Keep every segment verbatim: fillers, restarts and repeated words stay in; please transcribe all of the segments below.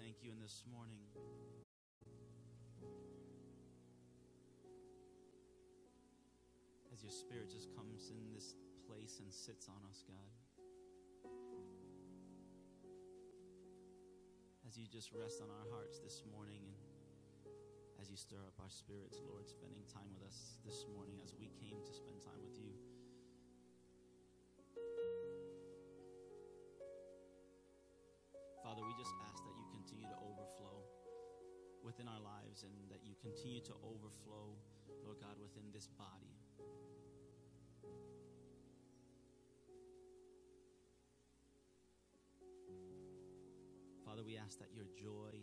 thank you in this morning. As your Spirit just comes in this place and sits on us, God. As you just rest on our hearts this morning, and as you stir up our spirits, Lord, spending time with us this morning as we came to spend time with you. Father, we just ask that you continue to overflow within our lives, and that you continue to overflow, Lord God, within this body. Father, we ask that your joy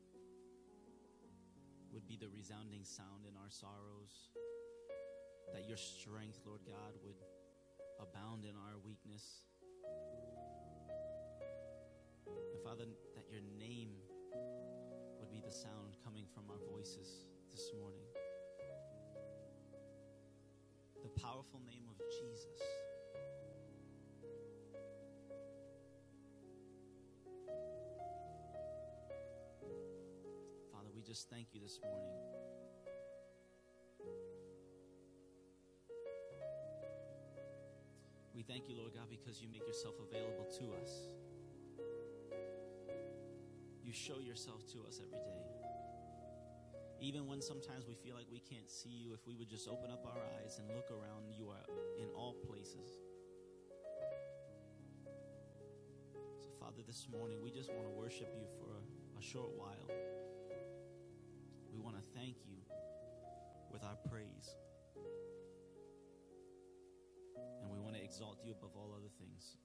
would be the resounding sound in our sorrows, that your strength, Lord God, would abound in our weakness. And Father, that your name would be the sound coming from our voices this morning. The powerful name of Jesus. Father, we just thank you this morning. We thank you, Lord God, because you make yourself available to us. You show yourself to us every day. Even when sometimes we feel like we can't see you, if we would just open up our eyes and look around, you are in all places. So, Father, this morning, we just want to worship you for a, a short while. We want to thank you with our praise. And we want to exalt you above all other things.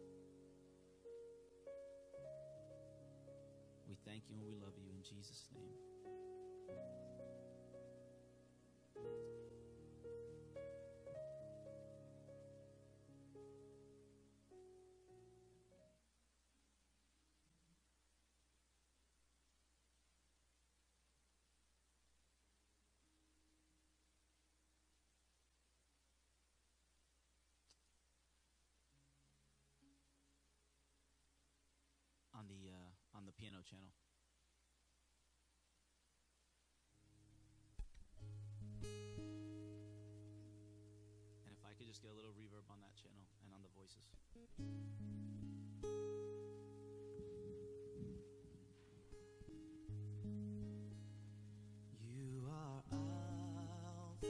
We thank you and we love you in Jesus' name. On the uh, on the piano channel. And if I could just get a little reverb on that channel and on the voices. You are Alpha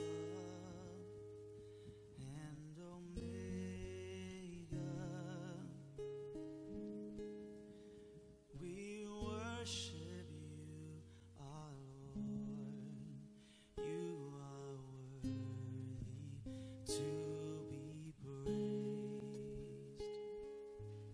and Omega. We worship you, our Lord. You are worthy to be praised.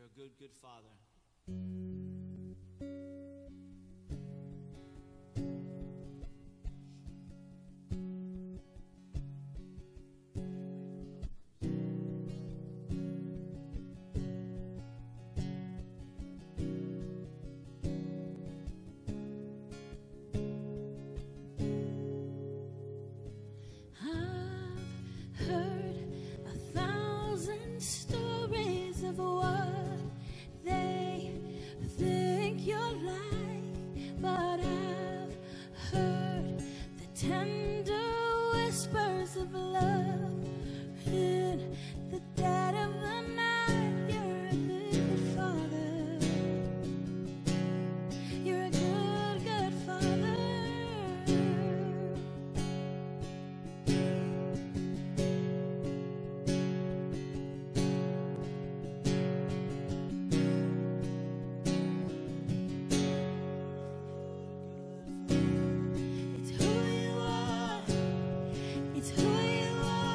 a good, good Father. It's who you are.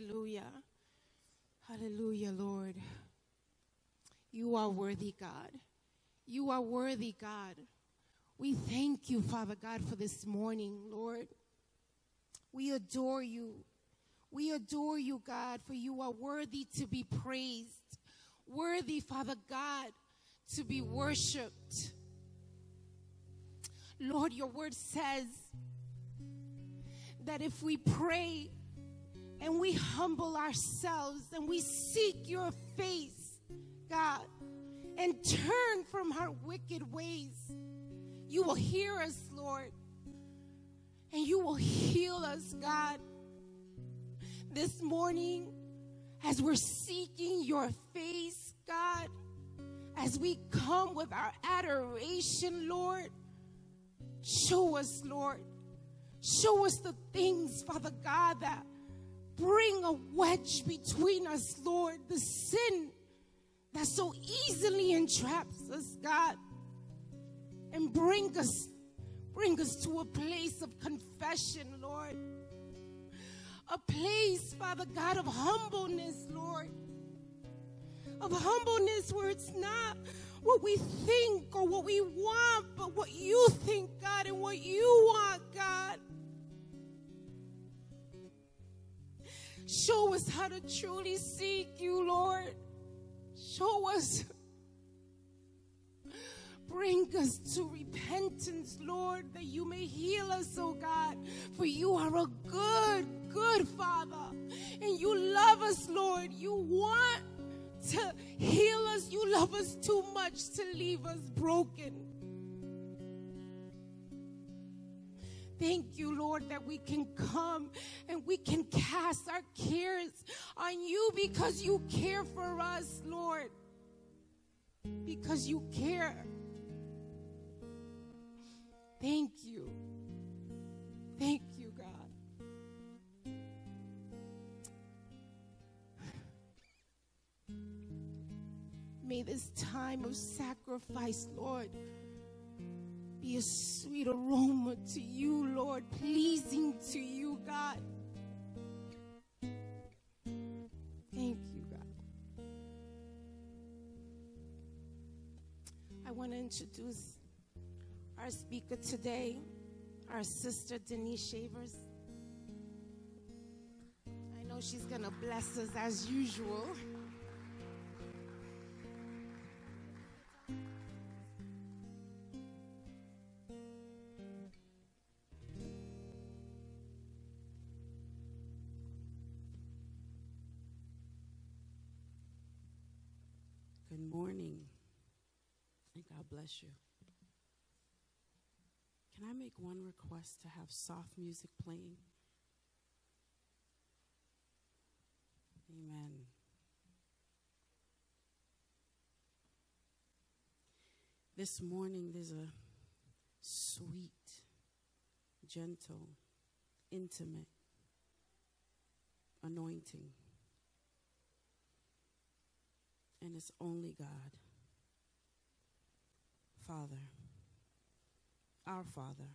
Hallelujah. Hallelujah, Lord. You are worthy, God. You are worthy, God. We thank you, Father God, for this morning, Lord. We adore you. We adore you, God, for you are worthy to be praised. Worthy, Father God, to be worshiped. Lord, your word says that if we pray and we humble ourselves and we seek your face, God, and turn from our wicked ways, you will hear us, Lord, and you will heal us, God. This morning, as we're seeking your face, God, as we come with our adoration, Lord, show us, Lord. Show us the things, Father God, that bring a wedge between us, Lord. The sin that so easily entraps us, God. And bring us, bring us to a place of confession, Lord. A place, Father God, of humbleness, Lord. Of humbleness where it's not what we think or what we want, but what you think, God, and what you want, God. Show us how to truly seek you, Lord. Show us. Bring us to repentance, Lord, that you may heal us, oh God. For you are a good, good Father. And you love us, Lord. You want to heal us. You love us too much to leave us broken. Thank you, Lord, that we can come and we can cast our cares on you because you care for us, Lord. Because you care. Thank you. Thank you, God. May this time of sacrifice, Lord, be a sweet aroma to you, Lord, pleasing to you, God. Thank you, God. I want to introduce our speaker today, our sister Denise Shavers. I know she's going to bless us as usual. Good morning, and God bless you. Can I make one request to have soft music playing? Amen. This morning there's a sweet, gentle, intimate anointing. And it's only God. Father, our Father,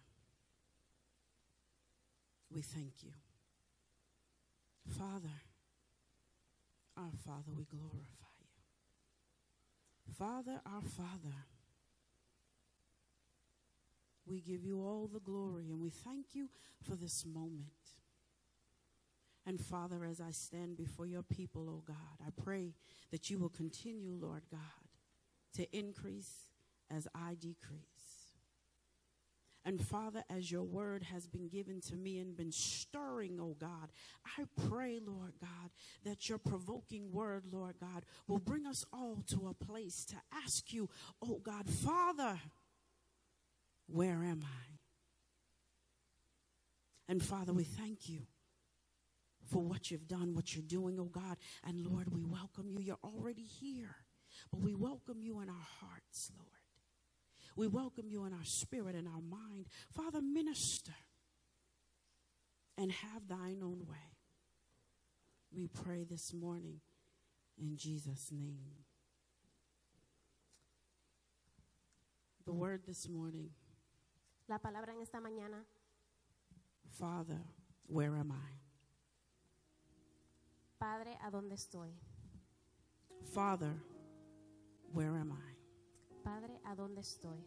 we thank you. Father, our Father, we glorify you. Father, our Father, we give you all the glory and we thank you for this moment. And Father, as I stand before your people, oh God, I pray that you will continue, Lord God, to increase as I decrease. And Father, as your word has been given to me and been stirring, oh God, I pray, Lord God, that your provoking word, Lord God, will bring us all to a place to ask you, oh God, Father, where am I? And Father, we thank you for what you've done, what you're doing, oh God. And Lord, we welcome you. You're already here, but we welcome you in our hearts, Lord. We welcome you in our spirit and our mind. Father, minister and have thine own way. We pray this morning in Jesus' name. The word this morning. La palabra en esta mañana. Father, where am I? Padre, ¿a dónde estoy? Father, where am I? Padre, ¿a dónde estoy?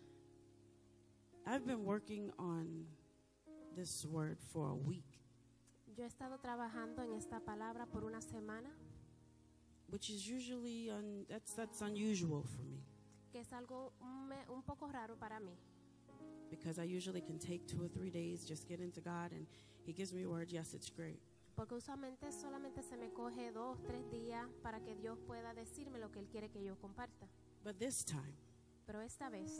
I've been working on this word for a week, Yo he estado trabajando en esta palabra por una semana, which is usually un, that's that's unusual for me que es algo un, me- un poco raro para mí, because I usually can take two or three days, just get into God, and He gives me a word. Yes, it's great. porque usualmente solamente se me coge dos, tres días para que Dios pueda decirme lo que Él quiere que yo comparta. But this time, Pero esta vez,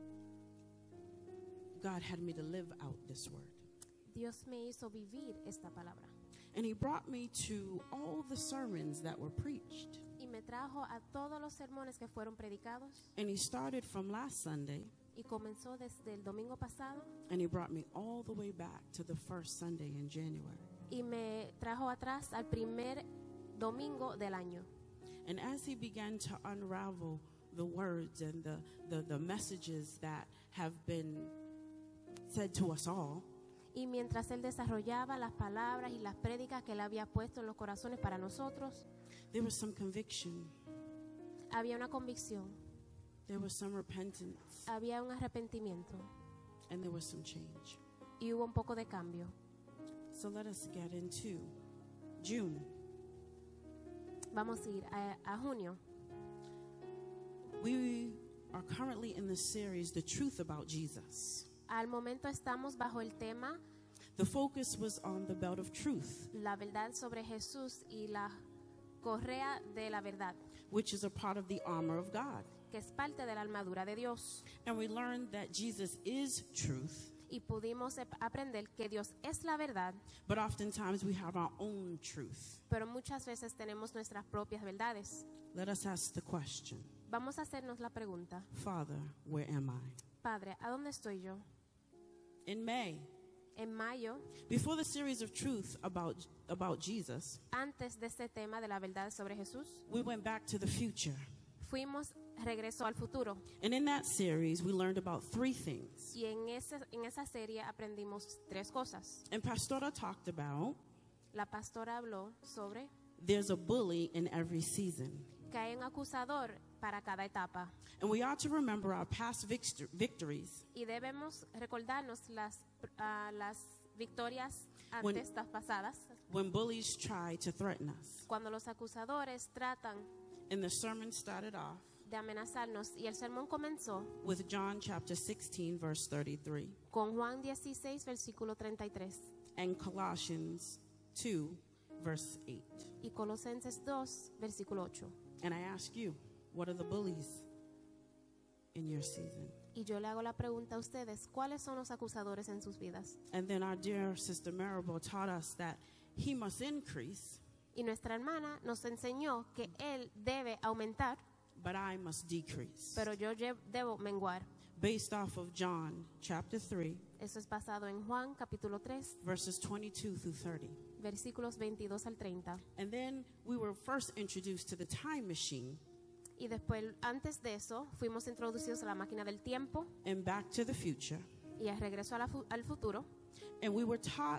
God had me to live out this word. Dios me hizo vivir esta palabra. And He brought me to all the sermons that were preached. Y me trajo a todos los sermones que fueron predicados. And He started from last Sunday, Y comenzó desde el domingo pasado. and He brought me all the way back to the first Sunday in January. Y me trajo atrás al primer domingo del año. And as He began to unravel the words and the, the, the messages that have been said to us all, Y mientras Él desarrollaba las palabras y las prédicas que Él había puesto en los corazones para nosotros, there was some conviction, había una convicción, there was some repentance, había un arrepentimiento and there was some change. y hubo un poco de cambio. So let us get into June. Vamos a ir a, a junio. We are currently in the series, The Truth About Jesus. Al momento estamos bajo el tema The focus was on the belt of truth, La verdad sobre Jesús y la correa de la verdad, which is a part of the armor of God. que es parte de la armadura de Dios. And we learned that Jesus is truth, Y pudimos ep- aprender que Dios es la verdad, but oftentimes we have our own truth. pero muchas veces tenemos nuestras propias verdades. Let us ask the question, Vamos a hacernos la pregunta: Father, where am I? Padre, ¿a dónde estoy yo? In May, En mayo, before the series of truth about, about Jesus, antes de este tema de la verdad sobre Jesús, we went back to the future. fuimos regreso al futuro. And in that series, we learned about three things. Y en, ese, en esa serie aprendimos tres cosas. And Pastora talked about La pastora habló sobre there's a bully in every season. que hay un acusador para cada etapa. And we ought to remember our past victor- victories Y debemos recordarnos las, ah, las victorias When- antes, las pasadas, when bullies try to threaten us. cuando los acusadores tratan And the sermon started off de amenazarnos. Y el sermón comenzó with John chapter sixteen, verse thirty-three, con Juan dieciséis, versículo treinta y tres, and Colossians two, verse eight. y Colosenses dos, versículo ocho. And I ask you, what are the bullies in your season? Y yo le hago la pregunta a ustedes: ¿cuáles son los acusadores en sus vidas? And then our dear sister Maribel taught us that he must increase, Y nuestra hermana nos enseñó que él debe aumentar, but I must decrease. pero yo lle- debo menguar. Based off of John chapter three, Eso es basado en Juan capítulo tres, verses twenty-two through thirty. versículos veintidós al treinta. And then we were first introduced to the time machine Y después, antes de eso, fuimos introducidos a la máquina del tiempo and Back to the Future. y al regreso a la fu- al futuro. And we were taught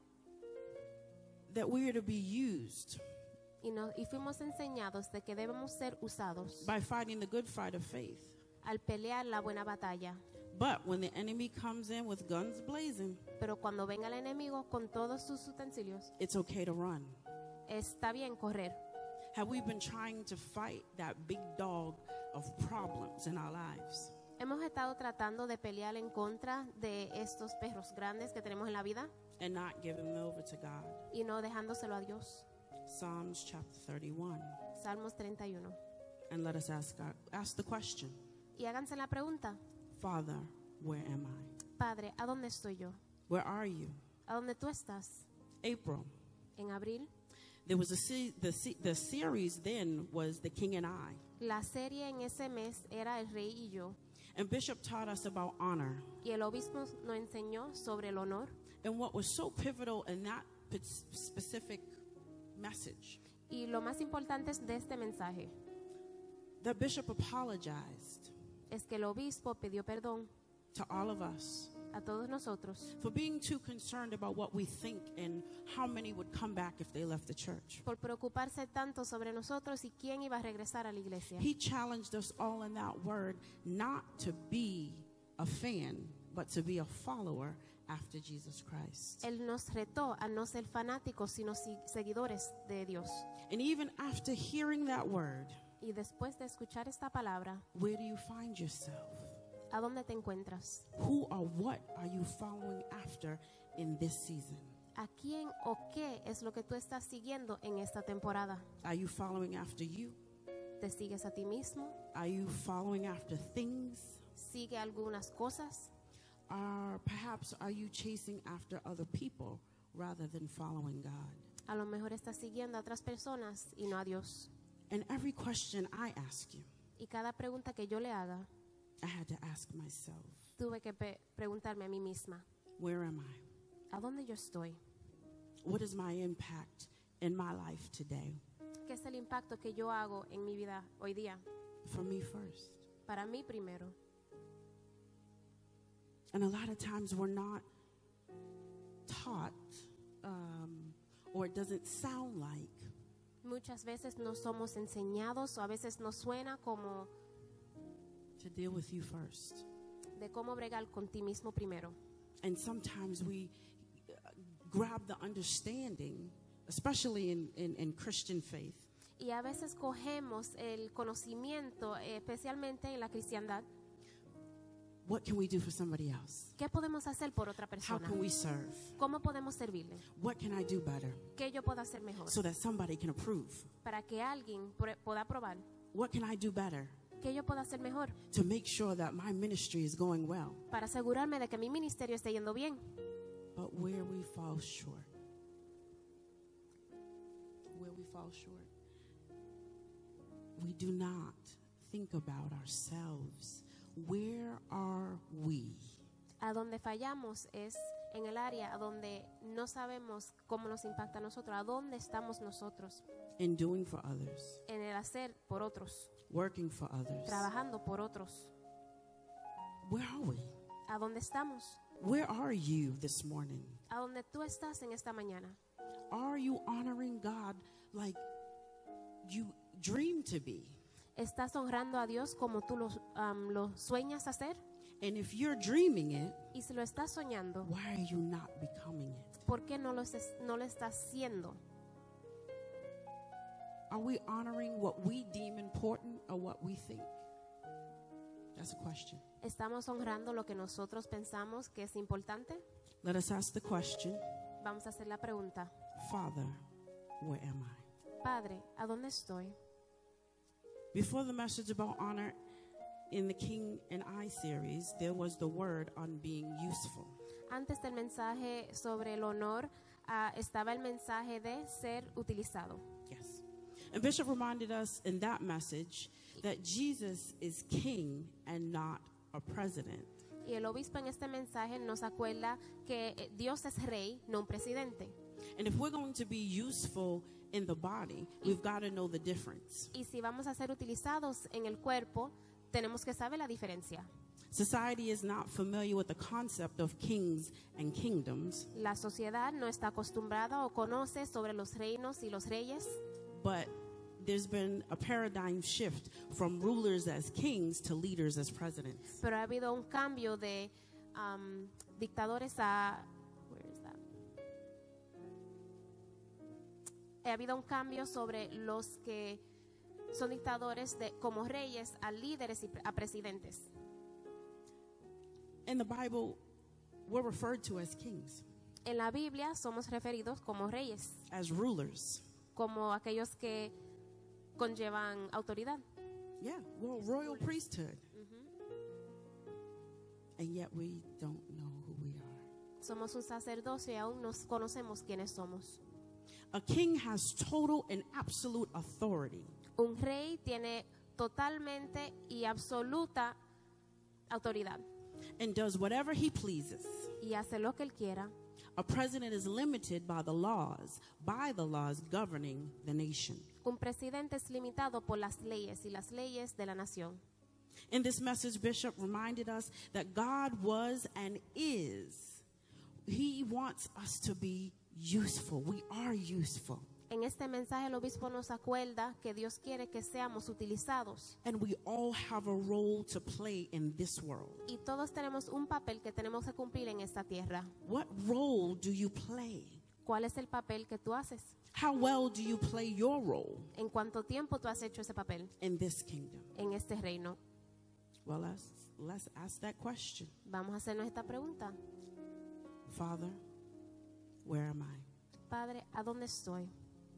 that we are to be used Y, no- y fuimos enseñados de que debemos ser usados by fighting the good fight of faith. al pelear la buena batalla. But when the enemy comes in with guns blazing, Pero cuando venga el enemigo con todos sus utensilios, it's okay to run. está bien correr. Have we been trying to fight that big dog of problems in our lives? Hemos estado tratando de pelear en contra de estos perros grandes que tenemos en la vida And not giving them over to God. y no dejándoselo a Dios. Psalms chapter thirty-one. Salmos treinta y uno. And let us ask God, ask the question, Y háganse la pregunta: Father, where am I? Padre, ¿a dónde estoy yo? Where are you? ¿A dónde tú estás? April. En abril, There was a se- the se- the series then was The King and I. la serie en ese mes era El Rey y yo. And Bishop taught us about honor. Y el obispo nos enseñó sobre el honor. And what was so pivotal in that p- specific message, Y lo más importante de este mensaje that Bishop apologized es que el obispo pidió perdón to all of us a todos nosotros, for being too concerned about what we think and how many would come back if they left the church. por preocuparse tanto sobre nosotros y quién iba a regresar a la iglesia. He challenged us all in that word not to be a fan, but to be a follower after Jesus Christ. Él nos retó a no ser fanáticos, sino si- seguidores de Dios. And even after hearing that word, Y después de escuchar esta palabra, where do you find yourself? ¿a dónde te encuentras? Who or what are you following after in this season? ¿A quién o qué es lo que tú estás siguiendo en esta temporada? Are you following after you? ¿Te sigues a ti mismo? Are you following after things? ¿Sigue algunas cosas? Or perhaps are you chasing after other people rather than following God? A lo mejor estás siguiendo a otras personas y no a Dios. And every question I ask you, Y cada pregunta que yo le haga, I had to ask myself, tuve que pe- preguntarme a mí misma, where am I? ¿a dónde yo estoy? What is my impact in my life today? ¿Qué es el impacto que yo hago en mi vida hoy día? For me first. Para mí primero. And a lot of times we're not taught, um, or it doesn't sound like Muchas veces no somos enseñados o a veces nos suena como to deal with you first. de cómo bregar con ti mismo primero. And sometimes we uh, grab the understanding, especially in, in, in Christian faith, Y a veces cogemos el conocimiento, eh, especialmente en la cristiandad. what can we do for somebody else? ¿Qué podemos hacer por otra How persona? can we serve? ¿Cómo podemos servirle? What can I do better ¿Qué yo puedo hacer mejor? so that somebody can approve? Para que alguien pr- pueda probar. What can I do better ¿Qué yo puedo hacer mejor? to make sure that my ministry is going well? Para asegurarme de que mi ministerio esté yendo bien. But where we fall short, where we fall short, we do not think about ourselves. Where are we? A donde fallamos es en el área a donde no sabemos cómo nos impacta a nosotros, a dónde estamos nosotros, In doing for others, en el hacer por otros, working for others. trabajando por otros. Where are we? ¿A dónde estamos? Where are you this morning? ¿A dónde tú estás en esta mañana? Are you honoring God like you dream to be? ¿Estás honrando a Dios como tú lo, um, lo sueñas hacer? And if you're dreaming it, Y si lo estás soñando, why are you not becoming it? ¿por qué no lo, estés- no lo estás haciendo? Are we honoring what we deem important or what we think? That's a question. ¿Estamos honrando lo que nosotros pensamos que es importante? Let us ask the question, Vamos a hacer la pregunta. Father, where am I? Padre, ¿a dónde estoy? Before the message about honor in the King and I series, there was the word on being useful. Antes del mensaje sobre el honor, ah, estaba el mensaje de ser utilizado. Yes. And Bishop reminded us in that message that Jesus is king and not a president. Y el obispo en este mensaje nos acuerda que eh, Dios es rey, no un presidente. And if we're going to be useful in the body, we've got to know the difference. Y si vamos a ser utilizados en el cuerpo, tenemos que saber la diferencia. Society is not familiar with the concept of kings and kingdoms, La sociedad no está acostumbrada o conoce sobre los reinos y los reyes, but there's been a paradigm shift from rulers as kings to leaders as presidents. pero ha habido un cambio de um, dictadores a... where is that? Ha habido un cambio sobre los que son dictadores de, como reyes a líderes y pre- a presidentes. In the Bible, we're referred to as kings, En la Biblia somos referidos como reyes, as rulers. como aquellos que conllevan autoridad. Yeah, well, royal priesthood. And yet we don't know who we are. Somos un sacerdocio y aún no conocemos quiénes somos. A king has total and absolute authority. Un rey tiene totalmente y absoluta autoridad And does whatever he pleases. y hace lo que él quiera. A president is limited by the laws, by the laws governing the nation. Un presidente es limitado por las leyes y las leyes de la nación. In this message, Bishop reminded us that God was and is. He wants us to be useful. We are useful. En este mensaje el obispo nos acuerda que Dios quiere que seamos utilizados. And we all have a role to play in this world. Y todos tenemos un papel que tenemos que cumplir en esta tierra. What role do you play? ¿Cuál es el papel que tú haces? How well do you play your role ¿En cuánto tiempo tú has hecho ese papel in this kingdom? en este reino? Well, let's, let's ask that question. Vamos a hacernos esta pregunta. Father, where am I? Padre, ¿a dónde estoy?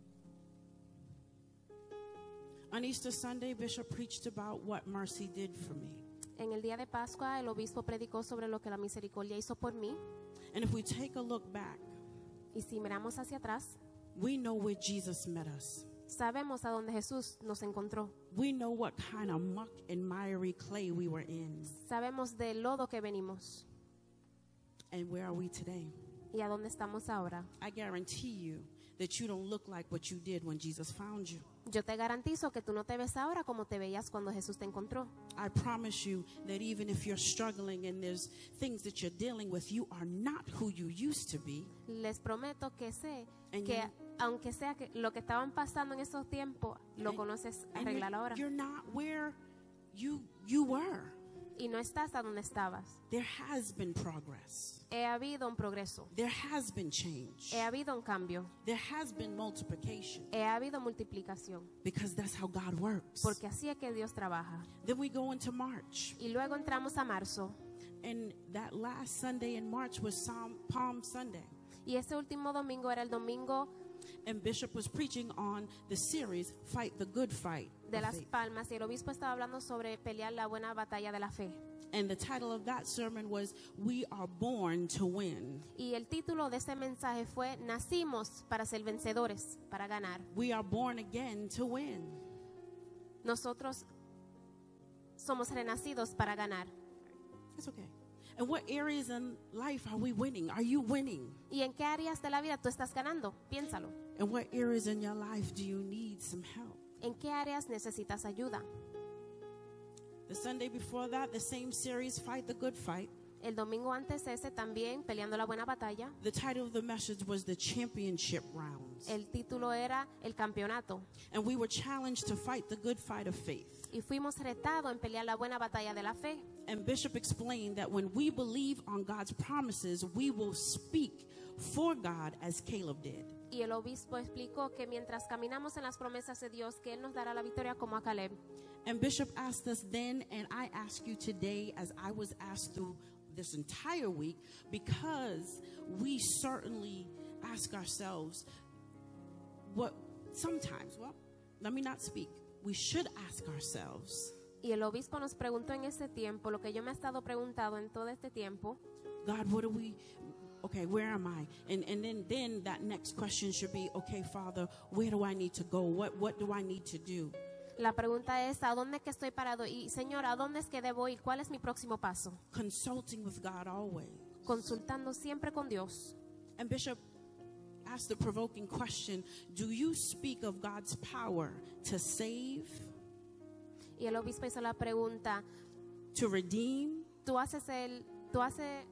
On Easter Sunday, Bishop preached about what mercy did for me. En el día de Pascua, el obispo predicó sobre lo que la misericordia hizo por mí. And if we take a look back, Y si miramos hacia atrás, we know where Jesus met us. sabemos a dónde Jesús nos encontró. We know what kind of muck and miry clay we were in. Sabemos del lodo que venimos. And where are we today? ¿Y a dónde estamos ahora? I guarantee you that you don't look like what you did when Jesus found you. Yo te garantizo que tú no te ves ahora como te veías cuando Jesús te encontró. I promise you that even if you're struggling and there's things that you're dealing with, you are not who you used to be. Les prometo que sé And que you- aunque sea que lo que estaban pasando en esos tiempos, lo And- conoces and arreglar you're, ahora. you're not where you you were. Y no estás a donde estabas. There has been progress. He habido un progreso. There has been change. He habido un cambio. There has been multiplication, He habido multiplicación. because that's how God works. Porque así es que Dios trabaja. Then we go into March, Y luego entramos a marzo. and that last Sunday in March was Psalm, Palm Sunday. Y ese último domingo era el domingo And Bishop was preaching on the series, Fight the Good Fight. de of las Faith. palmas. Y el obispo estaba hablando sobre pelear la buena batalla de la fe. And the title of that sermon was, We Are Born to Win. Y el título de ese mensaje fue: Nacimos para ser vencedores, para ganar. We are born again to win. Nosotros somos renacidos para ganar. It's okay. And what areas in life are we winning? Are you winning? ¿Y en qué áreas de la vida tú estás ganando? Piénsalo. And what areas in your life do you need some help? ¿En qué áreas necesitas ayuda? The Sunday before that, the same series, Fight the Good Fight. El domingo antes ese también, peleando la buena batalla. The title of the message was The Championship Rounds. El título era El campeonato. And we were challenged to fight the good fight of faith. Y fuimos retados en pelear la buena batalla de la fe. And Bishop explained that when we believe on God's promises, we will speak for God as Caleb did. Y el obispo explicó que mientras caminamos en las promesas de Dios, que Él nos dará la victoria como a Caleb. And Bishop asked us then, and I ask you today, as I was asked through this entire week, because we certainly ask ourselves what sometimes, well, let me not speak. We should ask ourselves, Y el obispo nos preguntó en ese tiempo, lo que yo me he estado preguntando en todo este tiempo: God, what do we, okay, where am I? And and then, then that next question should be, okay, Father, where do I need to go? What, what do I need to do? La pregunta es: ¿a dónde es que estoy parado? Y Señor, ¿a dónde es que debo ir? ¿Cuál es mi próximo paso? Consulting with God always. Consultando siempre con Dios. And Bishop asked the provoking question, do you speak of God's power to save, Y el obispo hizo la pregunta: to redeem, tú haces el, tú haces,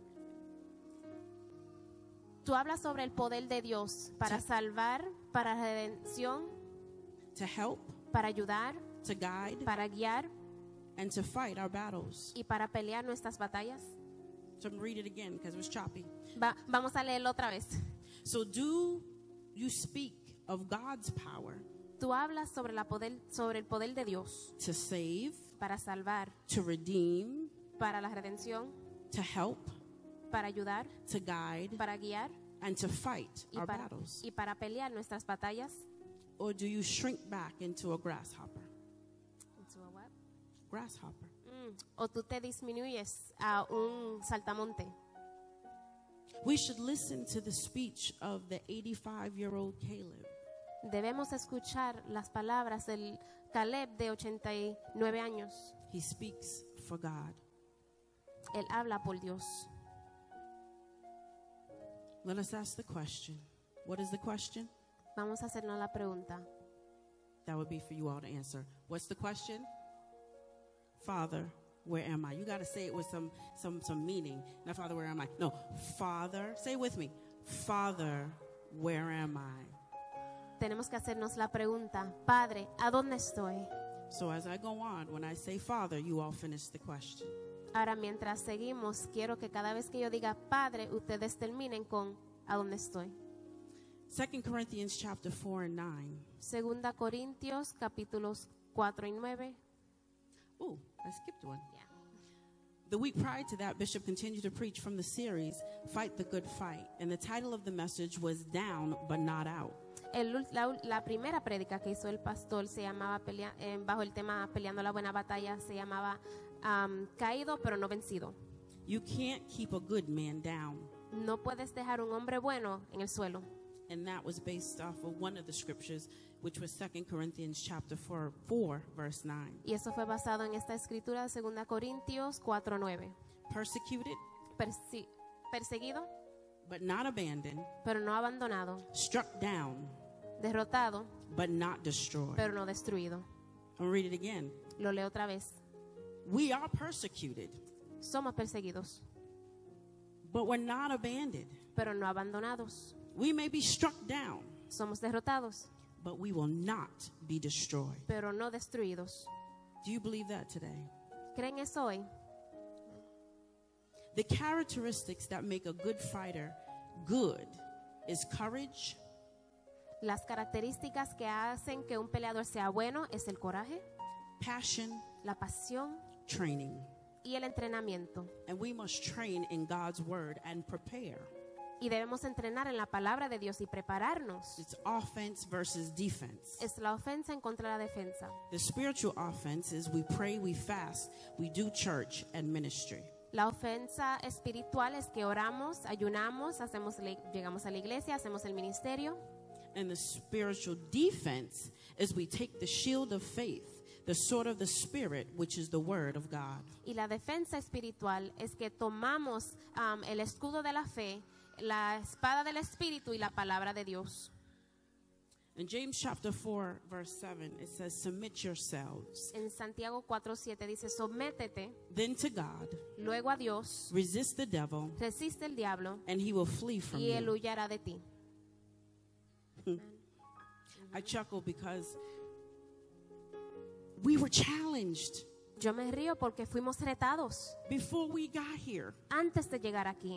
tú hablas sobre el poder de Dios para Sí. salvar, para redención, to help, para ayudar, to guide, para guiar and to fight our battles? y para pelear nuestras batallas? So I'm going to read it again because it was choppy. Va, vamos a leerlo otra vez. So do you speak of God's power Tú hablas sobre, la poder, sobre el poder de Dios to save, para salvar, to redeem, para la redención, to help, para ayudar, to guide, para guiar and to fight y our para, battles? y para pelear nuestras batallas? Or do you shrink back into a grasshopper? Grasshopper. Mm, o tú te disminuyes a un saltamonte. We should listen to the speech of the eighty-five-year-old Caleb. Debemos escuchar las palabras del Caleb de ochenta y nueve años. He speaks for God. Él habla por Dios. Let us ask the question. What is the question? Vamos a hacernos la pregunta. That would be for you all to answer. What's the question? Father, where am I? You got to say it with some, some, some meaning. Not Father, where am I? No, Father, say it with me. Father, where am I? Tenemos que hacernos la pregunta, Padre, ¿a dónde estoy? So as I go on, when I say Father, you all finish the question. Ahora, mientras seguimos, quiero que cada vez que yo diga Padre, ustedes terminen con ¿a dónde estoy? Second Corinthians chapter four and nine. Segunda Corintios, capítulos cuatro y nueve. Ooh, I skipped one. Yeah. The week prior to that, Bishop continued to preach from the series, Fight the Good Fight. And the title of the message was Down But Not Out. El, la, la primera prédica que hizo el pastor se llamaba, pelea, eh, bajo el tema Peleando la Buena Batalla, se llamaba um, Caído pero no vencido. You can't keep a good man down. No puedes dejar un hombre bueno en el suelo. And that was based off of one of the scriptures, which was Second Corinthians chapter four, four, verse nine. Y eso fue basado en esta escritura de Segunda Corintios cuatro nueve. Persecuted, Persi- perseguido, but not abandoned. pero no abandonado. Struck down, Derrotado, but not destroyed. pero no destruido. I'll read it again. Lo leo otra vez. We are persecuted, Somos perseguidos, but we're not abandoned. pero no abandonados. We may be struck down, Somos derrotados, but we will not be destroyed. pero no destruidos. Do you believe that today? ¿Creen eso hoy? The characteristics that make a good fighter good is courage, Las características que hacen que un peleador sea bueno es el coraje, passion, la pasión training. y el entrenamiento. And we must train in God's word and prepare. Y debemos entrenar en la palabra de Dios y prepararnos. It's offense versus defense. Es la ofensa en contra de la defensa. The spiritual offense is we pray, we fast, we do church and ministry. La ofensa espiritual es que oramos, ayunamos, hacemos la- llegamos a la iglesia, hacemos el ministerio. And the spiritual defense is we take the shield of faith, the sword of the Spirit, which is the word of God. Y la defensa espiritual es que tomamos um, el escudo de la fe, la espada del espíritu y la palabra de Dios. In James chapter four, verse seven, it says, submit yourselves En Santiago cuatro siete dice, sométete then to God, luego a Dios, resist the devil, resiste el diablo and he will flee from y él you. huyará de ti. I chuckle because we were challenged Yo me río porque fuimos retados before we got here antes de llegar aquí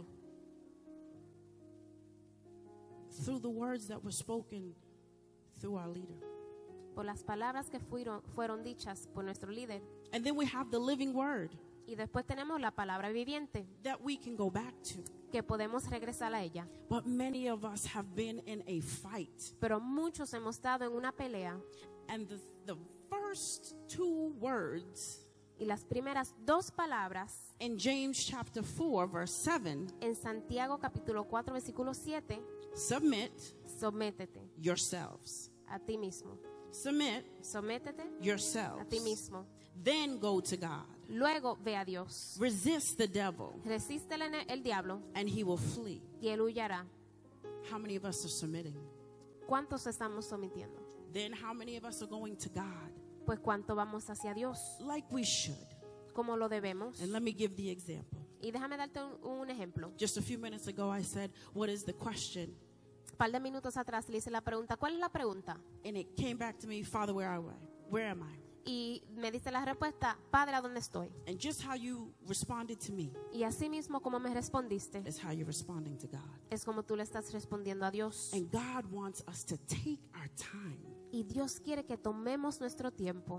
through the words that were spoken through our leader. por las palabras que fueron, fueron dichas por nuestro líder. And then we have the living word Y después tenemos la palabra viviente that we can go back to. que podemos regresar a ella. But many of us have been in a fight. Pero muchos hemos estado en una pelea And the, the first two words y las primeras dos palabras in James chapter four, verse seven, en Santiago capítulo cuatro versículo siete, submit sométete yourselves. a ti mismo. Submit Sométete a ti yourselves. mismo. Then go to God. Luego ve a Dios. Resist the devil, Resiste el, el diablo and he will flee. y él huyará. How many of us are submitting? ¿Cuántos estamos sometiendo? Then how many of us are going to God Pues cuánto vamos hacia Dios, like we should? como lo debemos. And let me give the example. Y déjame darte un, un ejemplo. Just a few minutes ago, I said, what is the question? Un par de minutos atrás le hice la pregunta, ¿cuál es la pregunta? And it came back to me, Father, where am I? Where am I? Y me dice la respuesta, Padre, ¿a dónde estoy? And just how you responded to me Y así mismo como me respondiste, is how you're responding to God. es como tú le estás respondiendo a Dios. And God wants us to take our time, Y Dios quiere que tomemos nuestro tiempo,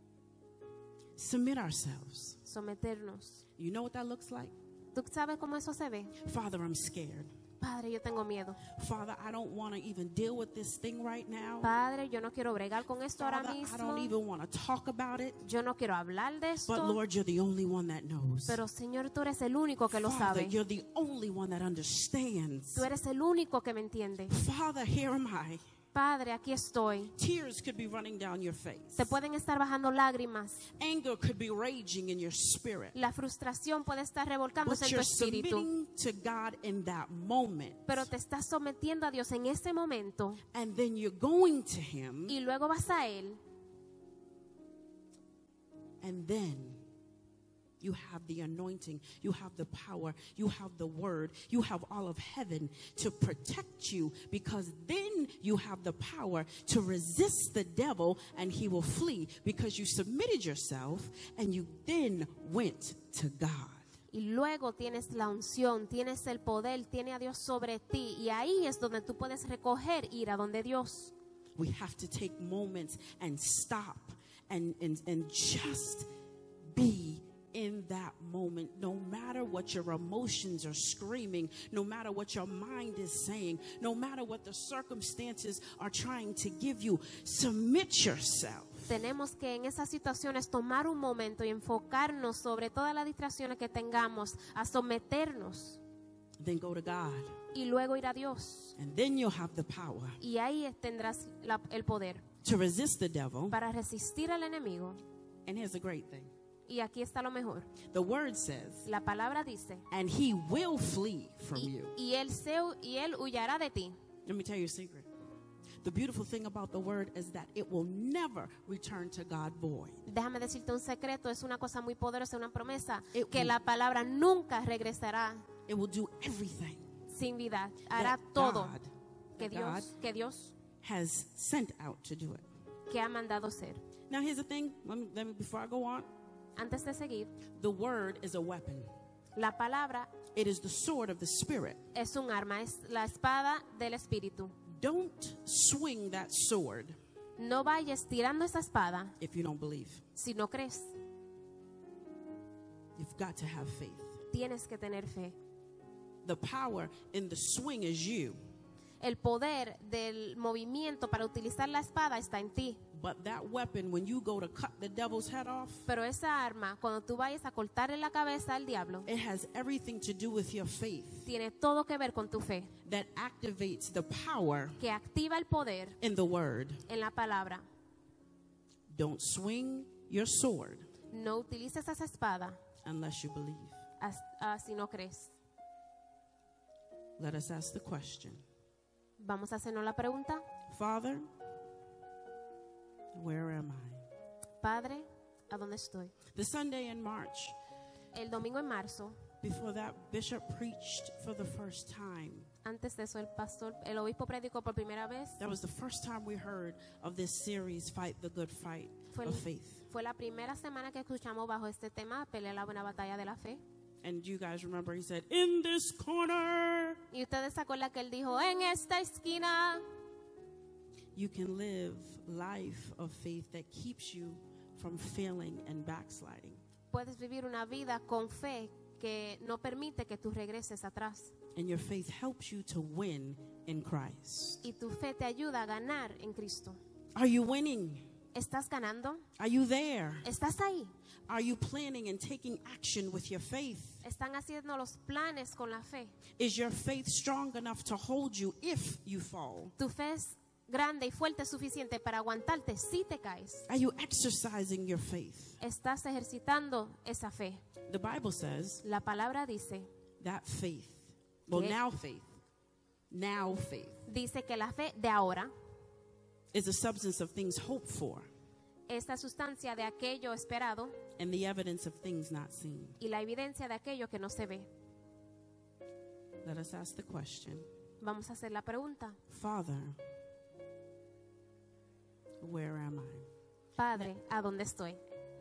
submit ourselves. someternos. You know what that looks like? ¿Tú sabes cómo eso se ve? Father, I'm scared. Padre, yo tengo miedo. Father, I don't want to even deal with this thing right now. Padre, yo no quiero bregar con esto ahora Father, I mismo. don't even want to talk about it. Yo no quiero hablar de But esto. Lord, you're the only one that knows. Pero Señor, tú eres el único que lo Father, sabe. you're the only one that understands. Tú eres el único que me entiende. Father, here am I. Padre, aquí estoy. Tears could be running down your face. Te pueden estar bajando lágrimas. Anger could be raging in your spirit. La frustración puede estar But revolcándose en tu you're espíritu. submitting to God in that moment. Pero te estás sometiendo a Dios en ese momento. And then you're going to Him. Y luego vas a Él. And then You have the anointing. You have the power. You have the word. You have all of heaven to protect you, because then you have the power to resist the devil and he will flee, because you submitted yourself and you then went to God. Y luego tienes la unción, tienes el poder, tiene a Dios sobre ti. Y ahí es donde tú puedes recoger, ir a donde Dios. We have to take moments and stop and, and, and just be in that moment, no matter what your emotions are screaming, no matter what your mind is saying, no matter what the circumstances are trying to give you. Submit yourself. Tenemos que en esas situaciones tomar un momento y enfocarnos sobre todas las distracciones que tengamos, a someternos. Then go to God. Y luego ir a Dios. And then you'll have the power Y ahí tendrás la, el poder to resist the devil. para resistir al enemigo. And here's the great thing. Y aquí está lo mejor. The word says, La palabra dice, and he will flee from y, you. y, él se, y él huyará de ti. Let me tell you a secret. The beautiful thing about the word is that it will never return to God void. Déjame decirte un secreto, es una cosa muy poderosa, una promesa, It que will- la palabra nunca regresará It will do everything sin vida. Hará that todo God, que that Dios, God que Dios has sent out to do it. que ha mandado ser. Now here's the thing. Let me, let me before I go on. Antes de seguir, The word is a weapon. la palabra It is the sword of the spirit. es un arma, es la espada del espíritu. Don't swing that sword No vayas tirando esa espada if you don't believe. si no crees. You've got to have faith. Tienes que tener fe. The power in the swing is you, El poder del movimiento para utilizar la espada está en ti. but that weapon, when you go to cut the devil's head off, Pero esa arma, cuando tú vayas a cortarle la cabeza al diablo, it has everything to do with your faith tiene todo que ver con tu fe, that activates the power que activa el poder in the word. en la palabra. Don't swing your sword No utilices esa espada unless you believe. as- ah, si no crees. Let us ask the question. Vamos a hacernos la pregunta. Father, where am I? Padre, ¿a dónde estoy? The Sunday in March, El domingo en marzo, before that, Bishop preached for the first time. antes de eso el pastor, el obispo predicó por primera vez. That was the first time we heard of this series, Fight the Good Fight Fue, of el- Faith. fue la primera semana que escuchamos bajo este tema, Pelea la buena batalla de la fe. And you guys remember he said, in this corner, Y ustedes se acuerdan que él dijo, en esta esquina you can live life of faith that keeps you from failing and backsliding. puedes vivir una vida con fe que no permite que tú regreses atrás. And your faith helps you to win in Christ. Y tu fe te ayuda a ganar en Cristo. Are you winning? ¿Estás ganando? Are you there? ¿Estás ahí? Are you planning and taking action with your faith? ¿Están haciendo los planes con la fe? Is your faith strong enough to hold you if you fall? ¿Tu fe es grande y fuerte suficiente para aguantarte si te caes? Are you exercising your faith? ¿Estás ejercitando esa fe? The Bible says La palabra dice, that faith, well, Que- now faith, now faith dice que la fe de ahora is the substance of things hoped for es la sustancia de aquello esperado and the evidence of things not seen. y la evidencia de aquello que no se ve. Let us ask the question, Vamos a hacer la pregunta. Father, where am I? Padre, ¿a dónde estoy?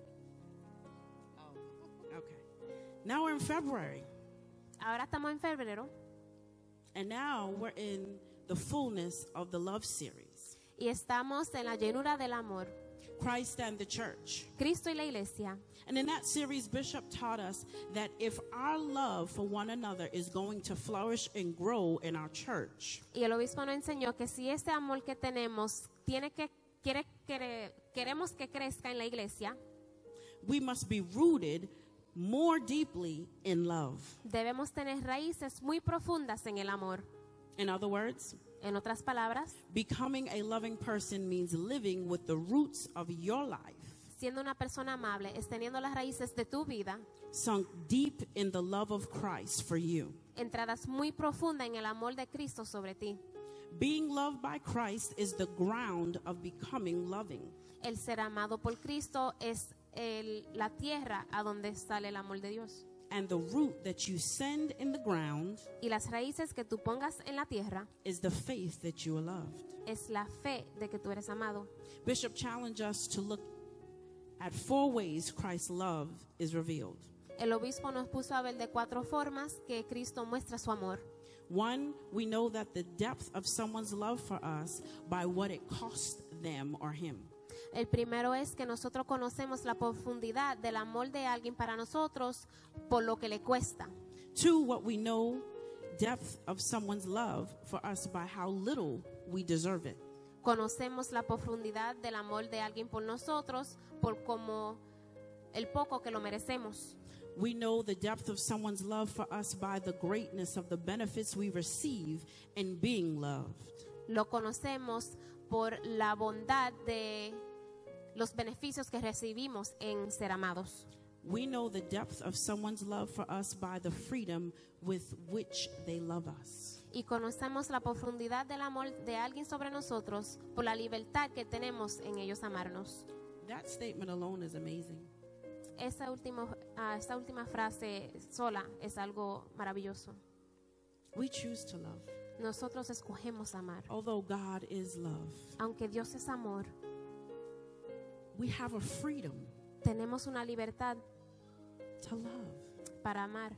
Okay. Now we're in February, Ahora estamos en febrero and now we're in the fullness of the love series, y estamos en la llenura del amor. Christ and the church. Cristo y la iglesia. And in that series, Bishop taught us that if our love for one another is going to flourish and grow in our church, Y el obispo nos enseñó que si ese amor que tenemos tiene que quiere, quiere- queremos que crezca en la iglesia, we must be rooted more deeply in love. debemos tener raíces muy profundas en el amor. In other words, En otras palabras, becoming a loving person means living with the roots of your life siendo una persona amable es teniendo las raíces de tu vida sunk deep in the love of Christ for you. entradas muy profundas en el amor de Cristo sobre ti. Being loved by Christ is the ground of becoming loving. El ser amado por Cristo es el, la tierra a donde sale el amor de Dios. And the root that you send in the ground Y las raíces que tú pongas en la tierra is the faith that you are loved. es la fe de que tú eres amado. Bishop challenged us to look at four ways Christ's love is revealed. El obispo nos puso a ver de cuatro formas que Cristo muestra su amor. One, we know that the depth of someone's love for us by what it cost them or him. El primero es que nosotros conocemos la profundidad del amor de alguien para nosotros por lo que le cuesta. Two, what we know depth of someone's love for us by how little we deserve it. Conocemos la profundidad del amor de alguien por nosotros por como el poco que lo merecemos. We know the depth of someone's love for us by the greatness of the benefits we receive in being loved. Lo conocemos por la bondad de los beneficios que recibimos en ser amados. We know the depth of someone's love for us by the freedom with which they love us. Y conocemos la profundidad del amor de alguien sobre nosotros por la libertad que tenemos en ellos amarnos. That statement alone is amazing. Esa última, uh, esta última frase sola es algo maravilloso. We choose to love. Nosotros escogemos amar. Although God is love, Aunque Dios es amor, we have a freedom tenemos una libertad to love. para amar.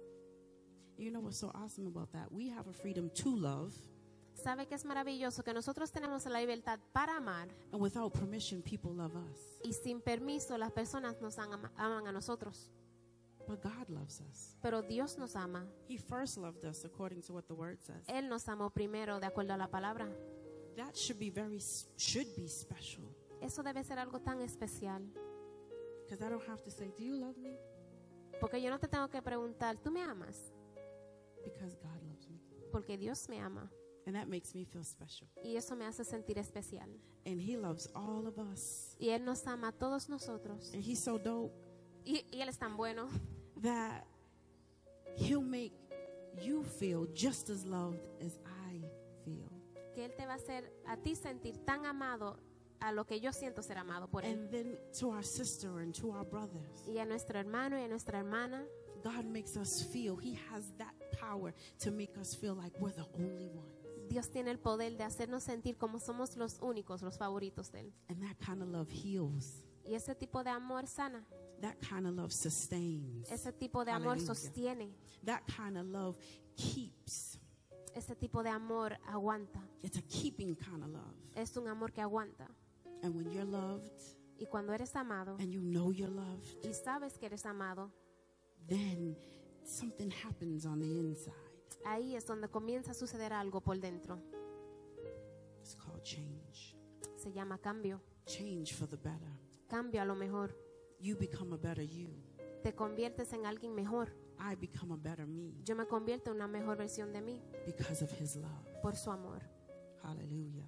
You know what's so awesome about that? We have a freedom to love, ¿Sabe qué es maravilloso? Que nosotros tenemos la libertad para amar and without permission, people love us. y sin permiso las personas nos ama- aman a nosotros. But God loves us. Pero Dios nos ama. He first loved us according to what the word says. Él nos amó primero de acuerdo a la palabra. That should be very, should be special. Eso debe ser algo tan especial. Because I don't have to say, do you love me? Porque yo no te tengo que preguntar, ¿tú me amas? Because God loves me. Porque Dios me ama. And that makes me feel special. Y eso me hace sentir especial. And He loves all of us. Y Él nos ama a todos nosotros. And He's so dope Y, y Él es tan bueno that He'll make you feel just as loved as I feel. que Él te va a hacer a ti sentir tan amado a lo que yo siento ser amado por Él. And then to our sister and to our brothers, Y a nuestro hermano y a nuestra hermana, God makes us feel, He has that power to make us feel like we're the only ones. Dios tiene el poder de hacernos sentir como somos los únicos, los favoritos de Él. And that kind of love heals. Y ese tipo de amor sana. That kind of love sustains. Ese tipo de amor Hallelujah. sostiene. That kind of love keeps. Ese tipo de amor aguanta. It's a keeping kind of love. Es un amor que aguanta. And when you're loved Y cuando eres amado and you know you're loved, y sabes que eres amado, then something happens on the inside. ahí es donde comienza a suceder algo por dentro. It's called change. Se llama cambio. Change for the better. Cambio a lo mejor. You become a better you. Te conviertes en alguien mejor. I become a better me Yo me convierto en una mejor versión de mí because of His love. por su amor. Hallelujah.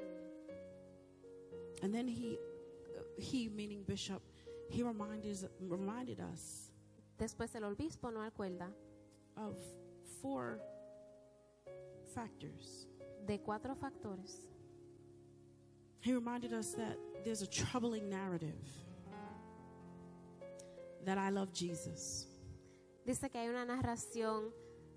And then he, uh, he meaning Bishop, he reminded, reminded us Después el obispo nos acuerda of four factors. de cuatro factores. He reminded us that there's a troubling narrative that I love Jesus. Dice que hay una narración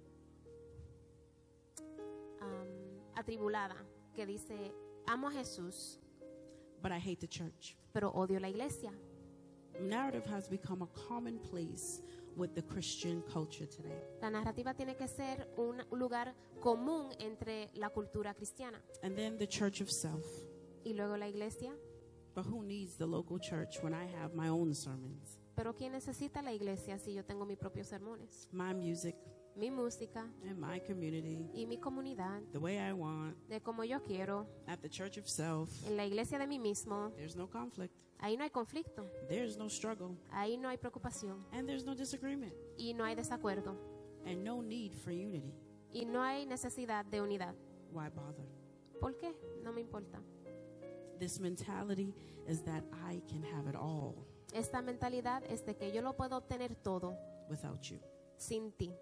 um, atribulada que dice, amo a Jesús, But I hate the church. pero odio la iglesia. Narrative has become a commonplace with the Christian culture today. La narrativa tiene que ser un lugar común entre la cultura cristiana. And then the church of self. Y luego la iglesia. But who needs the local church when I have my own sermons, Pero ¿quién necesita la iglesia si yo tengo mis propios sermones? my music, Mi música and my community, y mi comunidad, the way I want, de como yo quiero, at the church of self? en la iglesia de mí mismo. There's no conflict. Ahí no hay conflicto, There's no struggle. ahí no hay preocupación And there's no disagreement. y no hay desacuerdo And no need for unity. y no hay necesidad de unidad. Why bother? ¿Por qué? No me importa. This mentality is that I can have it all Esta mentalidad es de que yo lo puedo obtener todo without you. sin ti.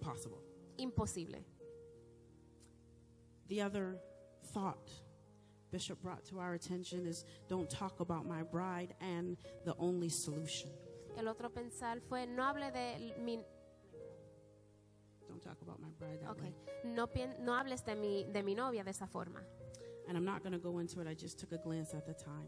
Impossible. Imposible. The other thought Bishop brought to our attention is don't talk about my bride and the only solution. El otro pensar fue, no hable de mi, Don't talk about my bride that okay, way. no, pien- no hables de mi, de mi novia de esa forma. And I'm not going to go into it. I just took a glance at the time.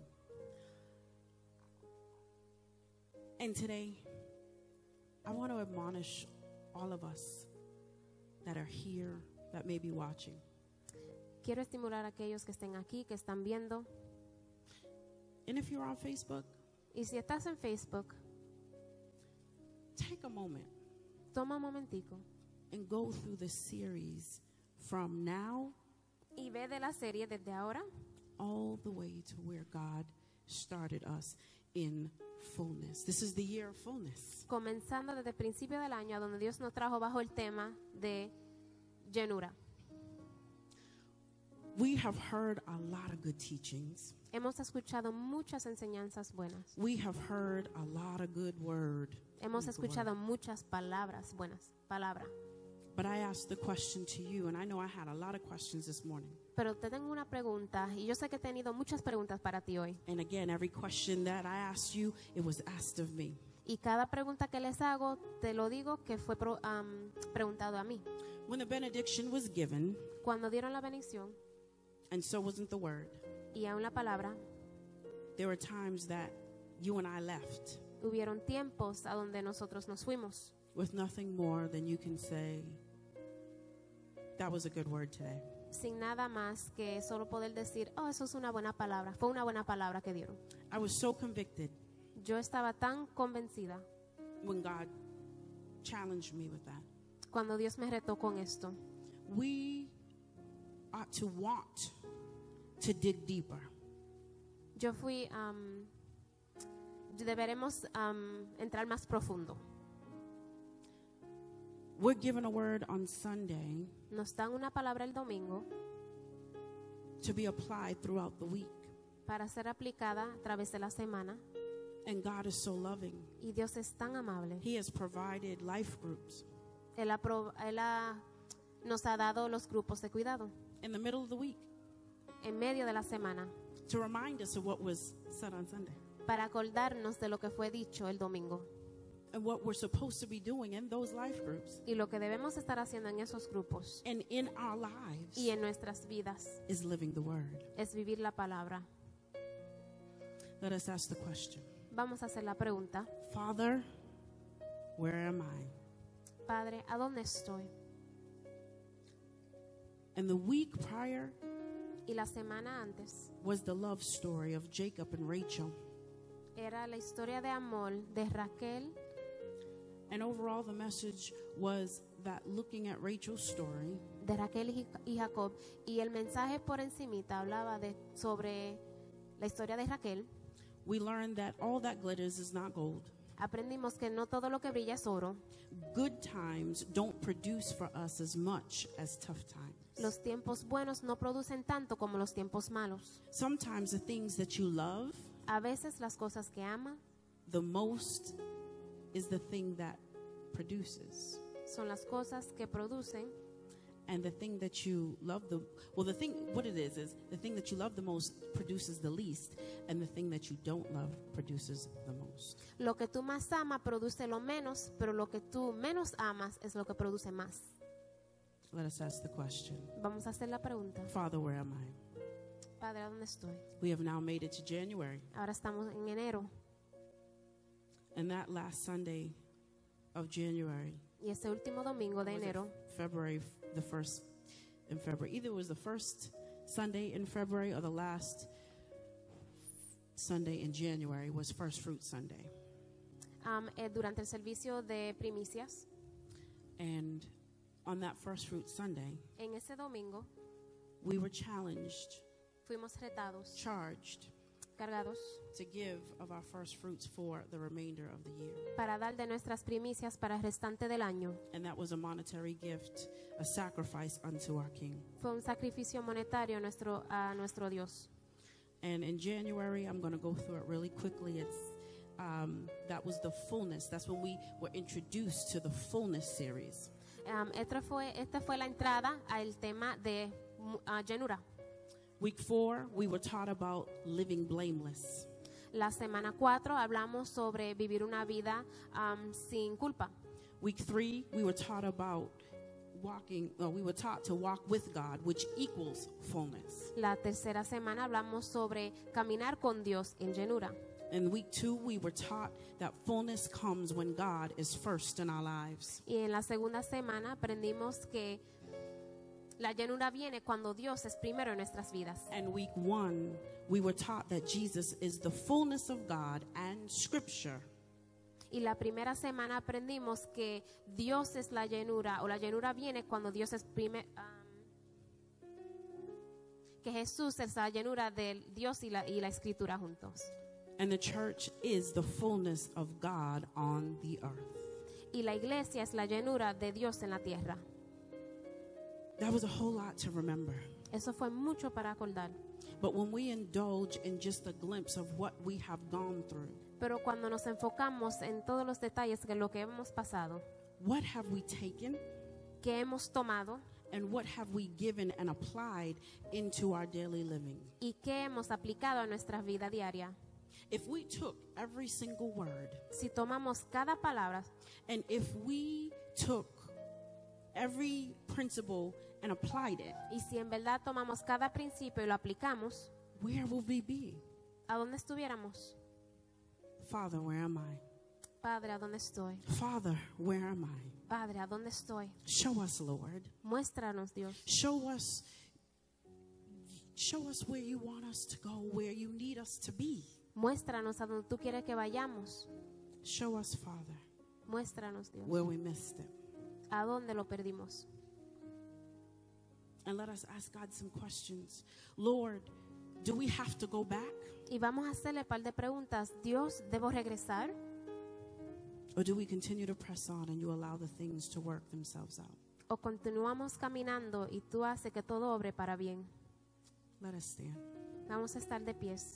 And today, I want to admonish all of us that are here, that may be watching. Quiero estimular a aquellos que estén aquí, que están viendo. And if you're on Facebook, Y si estás en Facebook, take a moment toma un momentico and go through the series from now y ve de la serie desde ahora all the way to where God started us in fullness. This is the year of fullness. comenzando desde el principio del año, a donde Dios nos trajo bajo el tema de llenura. We have heard a lot of good teachings. Hemos escuchado muchas enseñanzas buenas. We have heard a lot of good word. Hemos Good word. escuchado muchas palabras buenas, palabra. But I asked the question to you, and I know I had a lot of questions this morning. Pero te tengo una pregunta, y yo sé que he tenido muchas preguntas para ti hoy. And again, every question that I asked you, it was asked of me. Y cada pregunta que les hago, te lo digo que fue pro- um, preguntado a mí. When the benediction was given, Cuando dieron la bendición, and so wasn't the word, y aún la palabra, there were times that you and I left hubieron tiempos a donde nosotros nos fuimos, with nothing more than you can say, that was a good word today. sin nada más que solo poder decir, oh, eso es una buena palabra, fue una buena palabra que dieron. I was so convicted Yo estaba tan convencida when God challenged me with that. cuando Dios me retó con esto. We ought to want to dig deeper. Yo fui, um, deberemos um, entrar más profundo. We're given a word on Sunday Nos dan una palabra el domingo to be applied throughout the week. para ser aplicada a través de la semana, And God is so loving. y Dios es tan amable. He has provided life groups Él, apro- él ha- nos ha dado los grupos de cuidado in the middle of the week en medio de la semana to remind us of what was said on Sunday para acordarnos de lo que fue dicho el domingo and what we're supposed to be doing in those life groups. y lo que debemos estar haciendo en esos grupos And in our lives y en nuestras vidas is living the word. es vivir la palabra. Let us ask the question. Vamos a hacer la pregunta: Father, where am I? Padre, ¿a dónde estoy? And the week prior Y la semana antes was the love story of Jacob and Rachel. era la historia de amor de Raquel, And overall, the message was that looking at Rachel's story, de Raquel y y Jacob, y el mensaje por encimita hablaba de sobre la historia de Raquel. we learned that all that glitters is not gold. Aprendimos que no todo lo que brilla es oro. Good times don't produce for us as much as tough times. Los tiempos buenos no producen tanto como los tiempos malos. Sometimes the things that you love A veces las cosas que ama the most is the thing that produces. son las cosas que producen, And the thing that you love the well the thing what it is is the thing that you love the most produces the least, and the thing that you don't love produces the most. lo que tú más amas produce lo menos, pero lo que tú menos amas es lo que produce más. Let us ask the question. Vamos a hacer la pregunta: Father, where am I? Padre, ¿a dónde estoy? We have now made it to January, Ahora estamos en enero, and that last Sunday of January, y ese último domingo de was it enero, February, the first in February. Either it was the first Sunday in February or the last Sunday in January was First Fruit Sunday. um, eh, durante el servicio de primicias, And on that First Fruit Sunday, en ese domingo we were challenged, fuimos retados, charged cargados, to give of our first fruits for the remainder of the year. para dar de nuestras primicias para el restante del año. And that was a monetary gift, a sacrifice unto our King. Fue un sacrificio monetario a nuestro, a nuestro Dios. And in January, I'm going to go through it really quickly. It's um, that was the fullness. That's when we were introduced to the fullness series. Um, esta, fue, esta fue la entrada al tema de uh, llenura. Week four, we were taught about living blameless. La semana cuatro hablamos sobre vivir una vida um, sin culpa. Week three, we were taught about walking, uh, we were taught to walk with God, which equals fullness. La tercera semana hablamos sobre caminar con Dios en llenura. In week two, we were taught that fullness comes when God is first in our lives. Y en la segunda semana aprendimos que la llenura viene cuando Dios es primero en nuestras vidas. And week one, we were taught that Jesus is the fullness of God and Scripture. Y la primera semana aprendimos que Dios es la llenura, o la llenura viene cuando Dios es primer, um, que Jesús es la llenura de Dios y la, y la Escritura juntos. And the church is the fullness of God on the earth. Y la iglesia es la llenura de Dios en la tierra. That was a whole lot to remember. Eso fue mucho para acordar. But when we indulge in just a glimpse of what we have gone through, Pero cuando nos enfocamos en todos los detalles de lo que hemos pasado, what have we taken que hemos tomado and what have we given and applied into our daily living? y que hemos aplicado a nuestra vida diaria. If we took every single word Si tomamos cada palabra and if we took every principle and applied it, y si en verdad tomamos cada principio y lo aplicamos, where will we be? ¿a dónde estuviéramos? Father, where am I? Padre, ¿a dónde estoy? Father, where am I? Padre, ¿a dónde estoy? Show us, Lord. Muéstranos, Dios. Show us show us where you want us to go, where you need us to be. Muéstranos a donde tú quieres que vayamos. Show us, Father, Muéstranos, Dios, where we missed it. a dónde lo perdimos. And let us ask God some questions. Lord, do we have to go back? Y vamos a hacerle un par de preguntas. Dios, ¿debo regresar? Or do we continue to press on and you allow the things to work themselves out? ¿O continuamos caminando y tú haces que todo obre para bien? Let us stand. Vamos a estar de pies.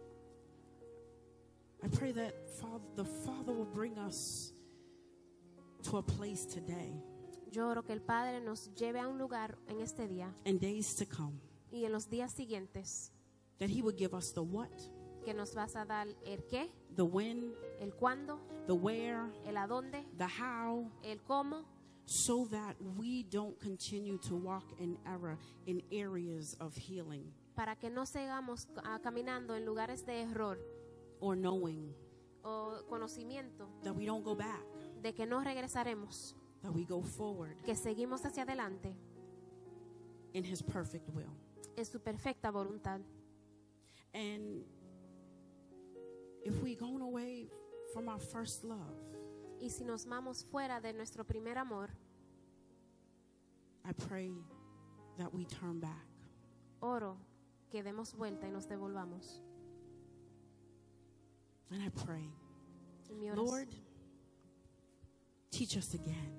I pray that Father, the Father will bring us to a place today Yo oro que el Padre nos lleve a un lugar en este día and days to come, y en los días siguientes, that He would give us the what, que nos vas a dar el qué, the when, el cuándo, the where, el a dónde, the how, el cómo, so that we don't continue to walk in error in areas of healing para que no sigamos ah, caminando en lugares de error or knowing, o conocimiento that we don't go back, de que no regresaremos, that we go forward que seguimos hacia adelante in His perfect will. en su perfecta voluntad. And if we gone away from our first love, Y si nos vamos fuera de nuestro primer amor, I pray that we turn back. oro que demos vuelta y nos devolvamos. And I pray, Y mi oración, Lord, teach us again.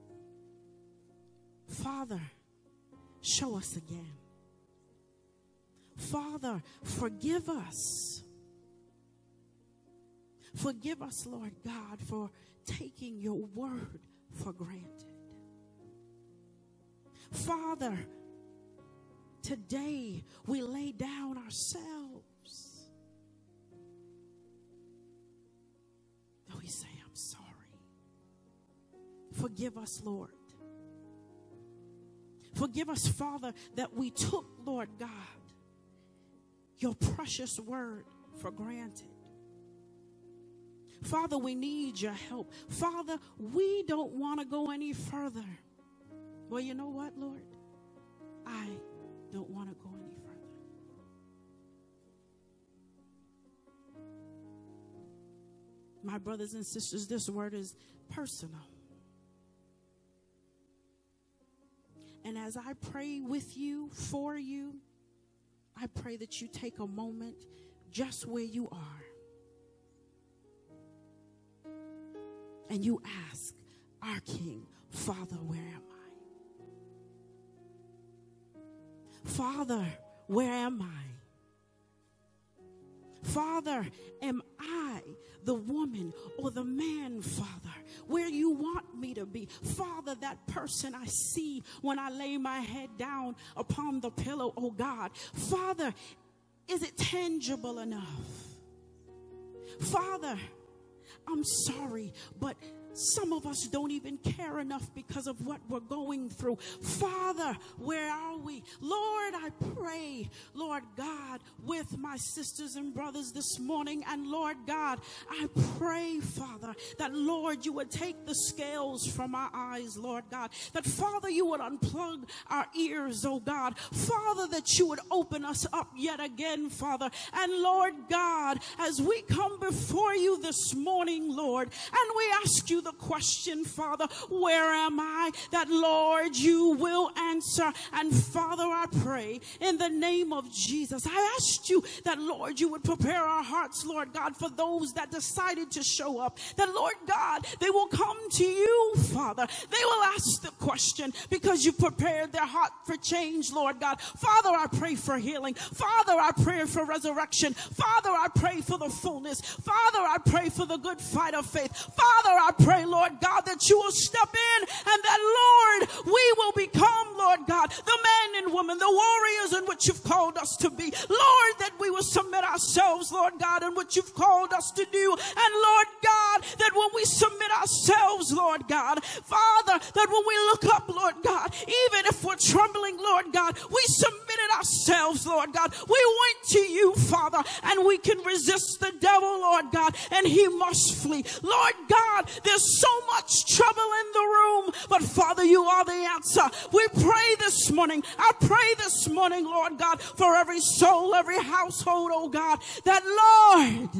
Father, show us again. Father, forgive us. Forgive us, Lord God, for taking your word for granted. Father, today we lay down ourselves. And we say, I'm sorry. Forgive us, Lord. Forgive us, Father, that we took, Lord God, your precious word for granted. Father, we need your help. Father, we don't want to go any further. Well, you know what, Lord? I don't want to go any further. My brothers and sisters, this word is personal. And as I pray with you, for you, I pray that you take a moment just where you are and you ask our King, Father, where am I? Father, where am I? Father, am I the woman or the man, Father, where you want me to be? Father, that person I see when I lay my head down upon the pillow, oh God. Father, is it tangible enough? Father, I'm sorry, but some of us don't even care enough because of what we're going through. Father, where are we? Lord, I pray, Lord God, with my sisters and brothers this morning. And Lord God, I pray, Father, that Lord, you would take the scales from our eyes, Lord God. That Father, you would unplug our ears, oh God. Father, that you would open us up yet again, Father. And Lord God, as we come before you this morning, Lord, and we ask you the question, Father, where am I? That Lord, you will answer. And Father, I pray in the name of Jesus, I asked you that Lord, you would prepare our hearts, Lord God, for those that decided to show up. That Lord God, they will come to you, Father. They will ask the question because you prepared their heart for change, Lord God. Father, I pray for healing. Father, I pray for resurrection. Father, I pray for the fullness. Father, I pray for the good fight of faith. Father, I pray, Lord God, that you will step in and that, Lord, we will become, Lord God, the men and women, the warriors in which you've called us to be. Lord, that we will submit ourselves, Lord God, in what you've called us to do. And Lord God, that when we submit ourselves, Lord God, Father, that when we look up, Lord God, even if we're trembling, Lord God, we submitted ourselves, Lord God. We went to you, Father, and we can resist the devil, Lord God, and he must flee. Lord God, there's so much trouble in the room, but Father, you are the answer. We pray this morning. I pray this morning, Lord God, for every soul, every household, oh God, that Lord,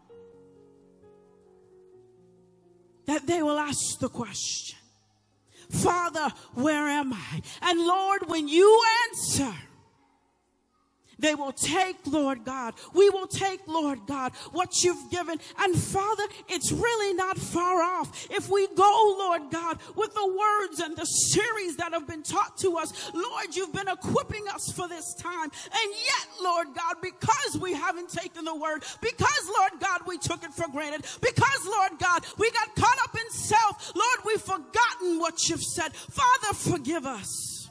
that they will ask the question, Father, where am I? And Lord, when you answer, they will take, Lord God, we will take, Lord God, what you've given. And Father, it's really not far off. If we go, Lord God, with the words and the series that have been taught to us, Lord, you've been equipping us for this time. And yet, Lord God, because we haven't taken the word, because, Lord God, we took it for granted, because, Lord God, we got caught up in self, Lord, we've forgotten what you've said. Father, forgive us.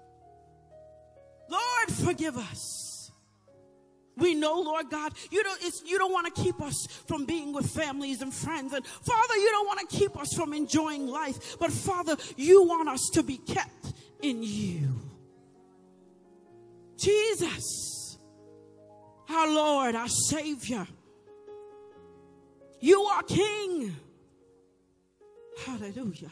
Lord, forgive us. We know, Lord God, you don't, it's, you don't want to keep us from being with families and friends. And Father, you don't want to keep us from enjoying life. But Father, you want us to be kept in you. Jesus, our Lord, our Savior. You are King. Hallelujah.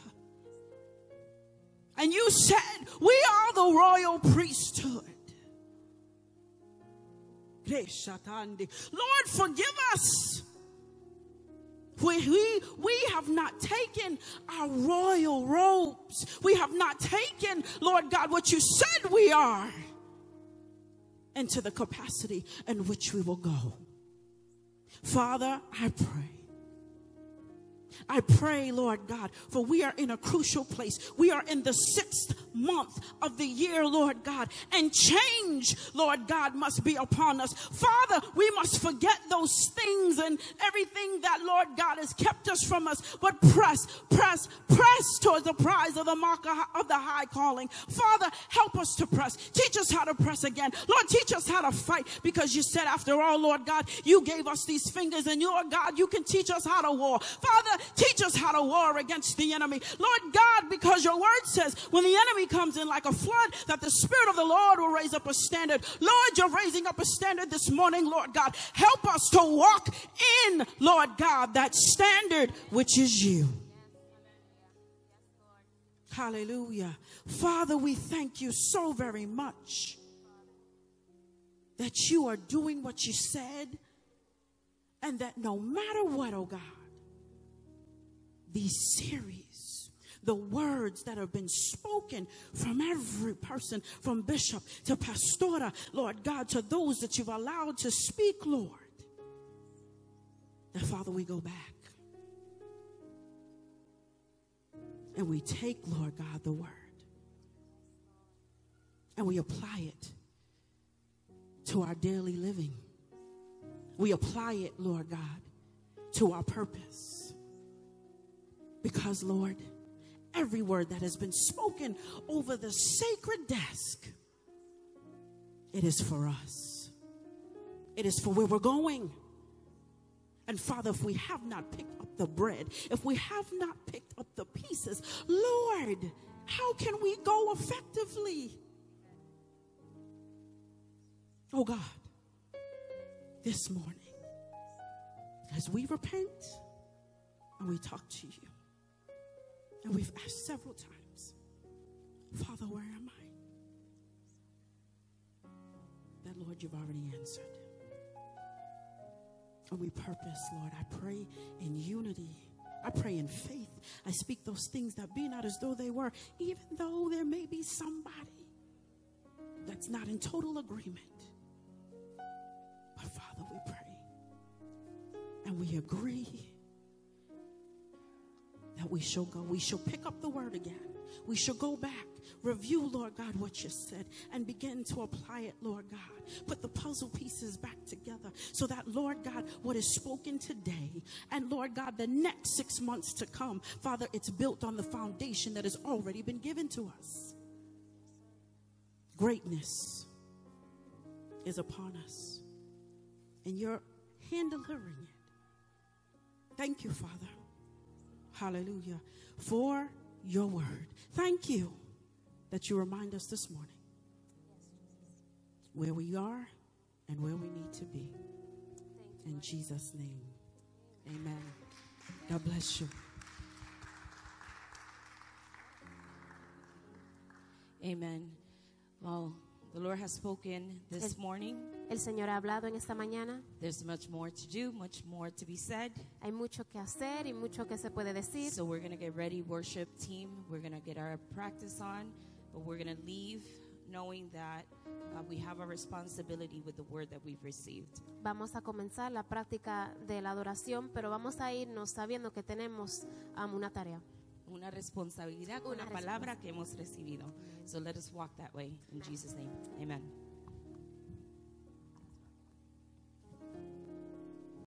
And you said, we are the royal priesthood. Lord, forgive us. We, we, we have not taken our royal robes. We have not taken, Lord God, what you said we are into the capacity in which we will go. Father, I pray. I pray, Lord God, for we are in a crucial place. We are in the sixth month of the year, Lord God, and change, Lord God, must be upon us. Father, we must forget those things and everything that, Lord God, has kept us from us, but press, press, press towards the prize of the mark of the high calling. Father, help us to press. Teach us how to press again. Lord, teach us how to fight, because you said, after all, Lord God, you gave us these fingers, and Lord God, you can teach us how to war. Father, teach us how to war against the enemy. Lord God, because your word says when the enemy comes in like a flood, that the Spirit of the Lord will raise up a standard. Lord, you're raising up a standard this morning, Lord God. Help us to walk in, Lord God, that standard which is you. Hallelujah. Father, we thank you so very much that you are doing what you said, and that no matter what, oh God, these series, the words that have been spoken from every person, from bishop to pastora, Lord God, to those that you've allowed to speak, Lord, that Father, we go back and we take, Lord God, the word and we apply it to our daily living. We apply it, Lord God, to our purpose. Because, Lord, every word that has been spoken over the sacred desk, it is for us. It is for where we're going. And Father, if we have not picked up the bread, if we have not picked up the pieces, Lord, how can we go effectively? Oh God, this morning, as we repent and we talk to you, and we've asked several times, Father, where am I? That, Lord, you've already answered. And we purpose, Lord, I pray in unity. I pray in faith. I speak those things that be not as though they were, even though there may be somebody that's not in total agreement. But Father, we pray and we agree that we shall go. We shall pick up the word again. We shall go back, review, Lord God, what you said, and begin to apply it, Lord God. Put the puzzle pieces back together so that, Lord God, what is spoken today, and Lord God, the next six months to come, Father, it's built on the foundation that has already been given to us. Greatness is upon us, and you're hand delivering it. Thank you, Father. Hallelujah. For your word. Thank you that you remind us this morning where we are and where we need to be. In Jesus' name, amen. God bless you. Amen. Well, the Lord has spoken this El- morning. El Señor ha hablado en esta mañana. There's much more to do, much more to be said. Hay mucho que hacer y mucho que se puede decir. So we're going to get ready, worship team. We're going to get our practice on, but we're going to leave knowing that uh, we have a responsibility with the word that we've received. Vamos a comenzar la práctica de la adoración, pero vamos a irnos sabiendo que tenemos um, una tarea. Una responsabilidad con Una la palabra que hemos recibido. So let us walk that way in Jesus' name. Amen.